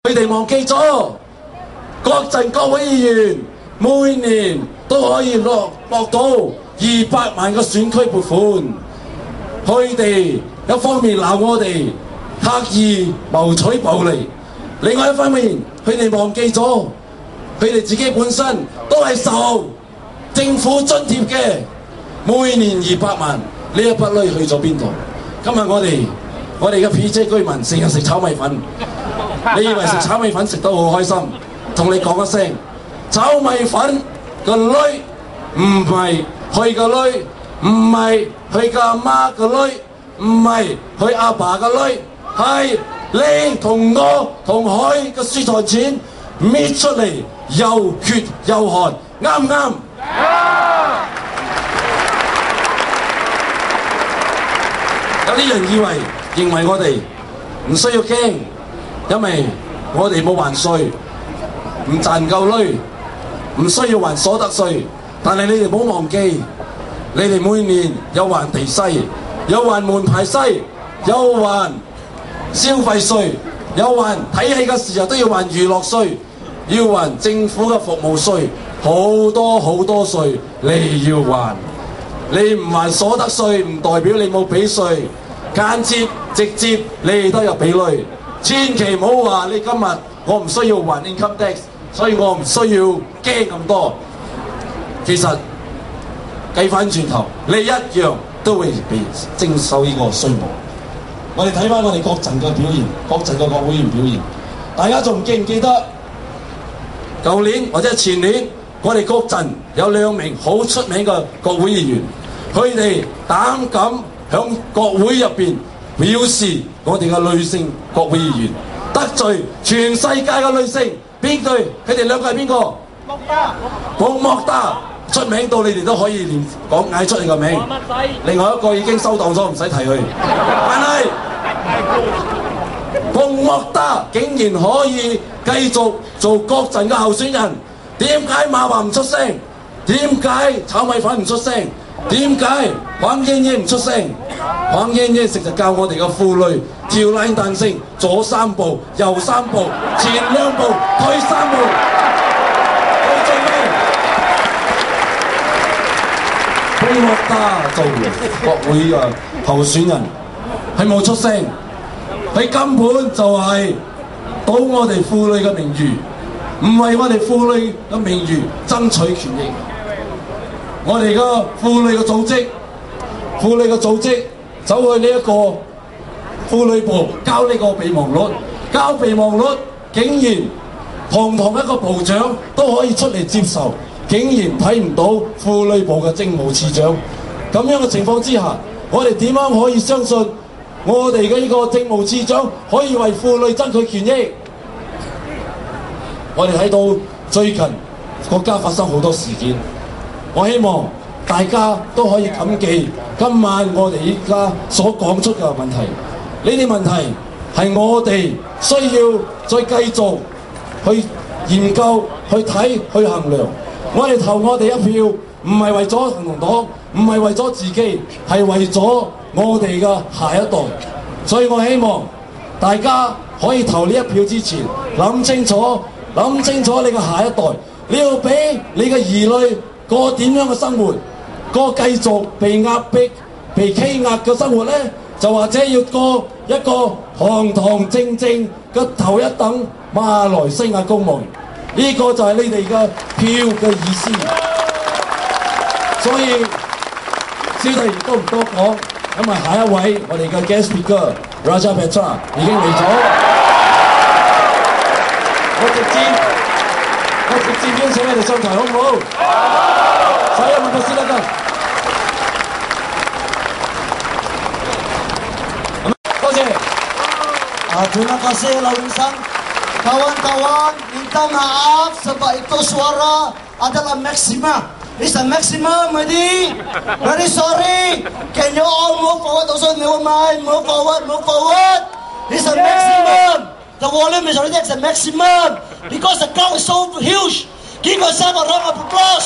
佢哋忘記咗，各陣各位議員每年都可以落到200萬嘅選區撥款。佢哋一方面鬧我哋刻意謀取暴利，另外一方面佢哋忘記咗佢哋自己本身都係受政府津貼嘅，每年200萬，呢一筆鐳去咗邊度？今日我哋嘅 PJ 居民成日食炒米粉，你以為食炒米粉食得好開心？同你講一聲，炒米粉個鐳唔係佢個鐳，唔係佢嘅阿媽個鐳，唔係佢阿爸個鐳，係你同我同佢嘅輸台錢搣出嚟，又血又汗，啱唔啱？有啲人認為我哋唔需要驚，因為我哋冇還稅，唔賺夠鐳，唔需要還所得稅。但係你哋唔好忘記，你哋每年有還地西，有還門牌西，有還消費稅，有還睇戲嘅時候都要還娛樂稅，要還政府嘅服務稅，好多好多稅你要還。你唔還所得稅唔代表你冇俾稅，間接直接你都有俾鐳。千祈唔好話你今日我唔需要還 income tax， 所以我唔需要驚咁多。其實計翻轉頭，你一樣都會被徵收呢個稅務。我哋睇翻我哋各陣嘅表現，各陣嘅國會議員表現，大家仲記唔記得舊年或者前年我哋各陣有2名好出名嘅國會議員，佢哋膽敢響國會入邊表示我哋嘅女性國會議員得罪全世界嘅女性，邊對？佢哋2個係邊個？莫達出名到你哋都可以連講嗌出你個名。另外一個已經收檔咗，唔使提佢。但係莫達竟然可以繼續做各陣嘅候選人，點解馬華唔出聲？點解炒米粉唔出聲？點解黃燕燕唔出聲？黃燕燕成日教我哋嘅婦女跳拉彈性，左3步，右3步，前2步，退3步。到最尾，莫達做國會嘅候選人係冇出聲，佢根本就係倒我哋婦女嘅名譽，唔為我哋婦女嘅名譽爭取權益。我哋嘅婦女嘅組織走去呢一個婦女部交呢個備忘錄，交備忘錄竟然堂一個部長都可以出嚟接受，竟然睇唔到婦女部嘅政務次長。咁樣嘅情況之下，我哋點樣可以相信我哋嘅呢個政務次長可以為婦女爭取權益？我哋睇到最近國家發生好多事件，我希望大家都可以謹記今晚我哋依家所講出嘅問題。呢啲問題係我哋需要再繼續去研究、去睇、去衡量。我哋投我哋一票，唔係為咗行動黨，唔係為咗自己，係為咗我哋嘅下一代。所以我希望大家可以投呢一票之前，諗清楚你嘅下一代，你要俾你嘅兒女過點樣嘅生活？過繼續被壓迫、被欺壓嘅生活呢？就或者要過一個堂堂正正嘅頭一等馬來西亞公務員？呢個就係你哋嘅票嘅意思。所以小弟都唔多講，因為下一位我哋嘅 guest speaker Raja Petra 已經嚟咗，我直接邀請你哋上台好唔好？Saya mempersilakan. Terima kasih Lau Weng San. Kawan-kawan, minta maaf sebab itu suara adalah maksima. It's a maximum, Madi. Very sorry. Can you all move forward? Also, never mind. Move forward. It's a maximum. The volume is already at the maximum because the crowd is so huge. Give yourself a round of applause.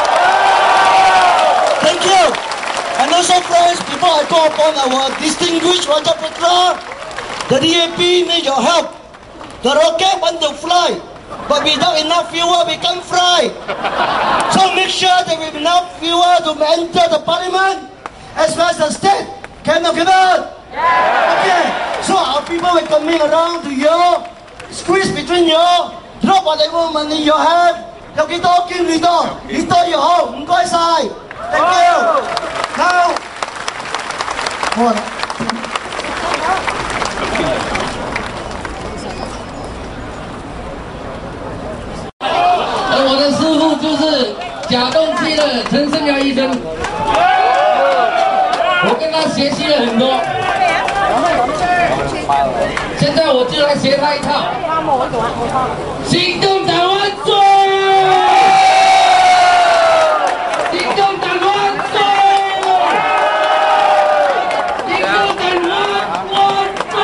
Thank you. And also, friends, before I go upon our distinguished Raja Petra, the DAP need your help. The rocket want to fly, but without enough fuel, we can't fly. So make sure that we have enough fuel to enter the parliament as well as the state. Can you give it? Okay. So our people will coming around to you, squeeze between you, drop whatever money you have. 有幾多捐幾多，越多越好。唔該晒。Thank you. Now， 好啊。 我的师傅就是假动器的陈胜尧医生，我跟他学习了很多。现在我就来学他一套，行动党万岁！行动党万岁！行动党万岁！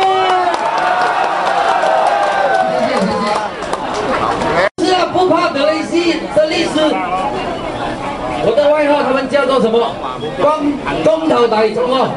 谢谢。是啊，不怕德雷西的历史。我的外号他们叫做什么？公头大总哦。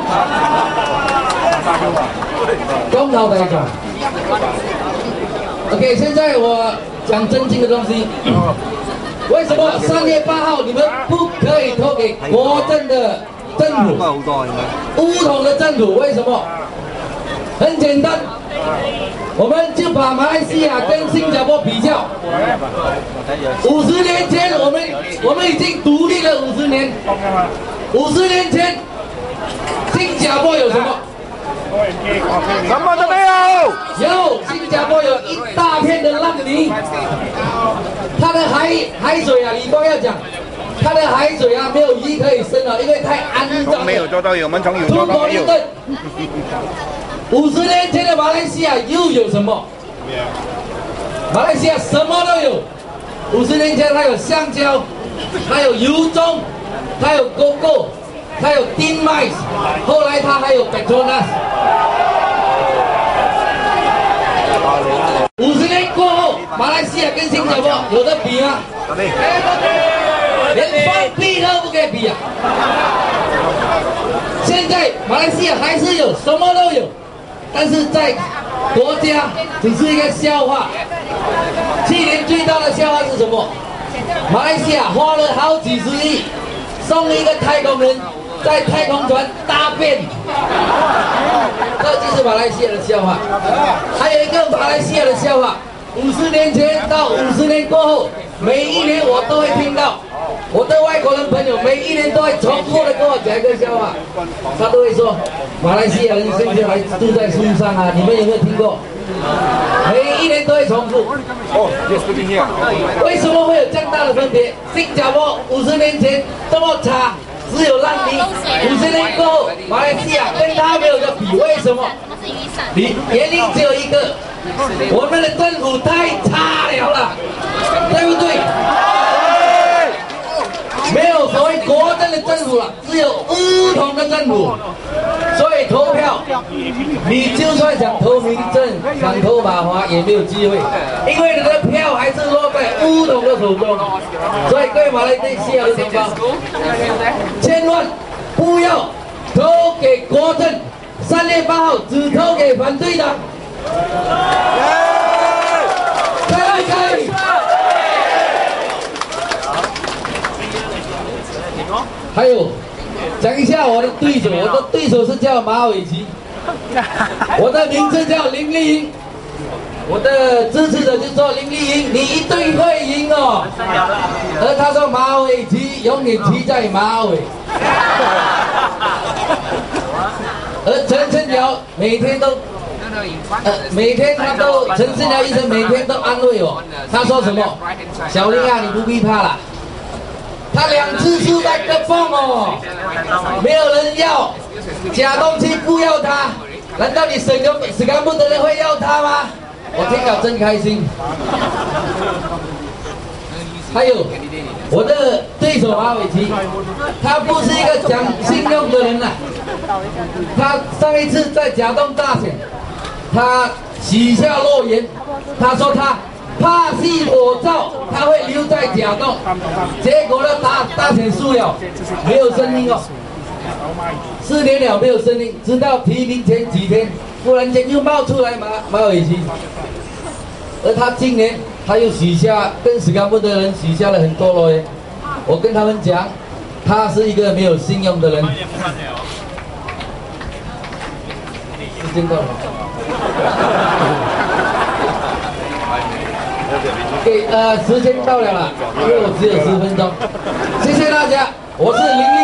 公头大总。OK， 现在我讲正经的东西。为什么3月8号你们不可以投给国政的政府？乌统的政府？为什么？很简单，我们就把马来西亚跟新加坡比较。50年前，我们已经独立了50年。50年前，新加坡有什么？什么都没有。有，新加坡有一大片的烂泥。它的海水啊，李光要讲，它的海水啊没有鱼可以生了，因为太肮脏。没有做到有，我们从有做到没有。50年前的马来西亚又有什么？马来西亚什么都有。50年前它有香蕉，它有油棕，它有狗狗，它有丁麦，后来它还有 petronas。50年过后，马来西亚跟新加坡有得比吗？连放屁都不可以比啊！现在马来西亚还是有，什么都有。但是在国家只是一个笑话。去年最大的笑话是什么？马来西亚花了好几10亿送一个太空人在太空船大便，这就是马来西亚的笑话。还有一个马来西亚的笑话，50年前到50年过后，每一年我都会听到。我的外国人朋友每一年都会重复的跟我讲一个笑话，他都会说马来西亚人生下来住在树上啊，你们有没有听过？每一年都会重复。为什么会有这样大的分别？新加坡50年前这么差，只有烂泥，50年过后，马来西亚跟他没有的比，为什么？原因只有一个，我们的政府太差了，对不对？没有所谓国政的政府了，只有乌统的政府。所以投票，你就算想投民政、想投马华也没有机会，因为你的票还是落在乌统的手中。所以各位马来西亚的同胞，千万不要投给国政，3月8号只投给反对党。可以。还有，讲一下我的对手，我的对手是叫马伟奇，我的名字叫林丽英，我的支持者就说林丽英，你一定会赢哦。而他说马伟奇永远骑在马尾，而陈胜尧每天他都陈胜尧医生每天都安慰我，他说什么？小林啊，你不必怕啦。他2次输在个缝哦，没有人要，假东西不要他，难道你死干部的人会要他吗？我听了真开心。还有我的对手马伟奇，他不是一个讲信用的人呐。他上一次在甲洞大选，他许下诺言，他说他怕系火灶，他会留在甲洞。结果呢，大选输了，没有声音哦。4年了没有声音，直到提名前几天， 忽然间又冒出来马尾旗，而他今年他又许下跟史干部的人许下了很多了耶。我跟他们讲，他是一个没有信用的人。时间到了。时间到了啦，因为我只有10分钟。谢谢大家，我是林立。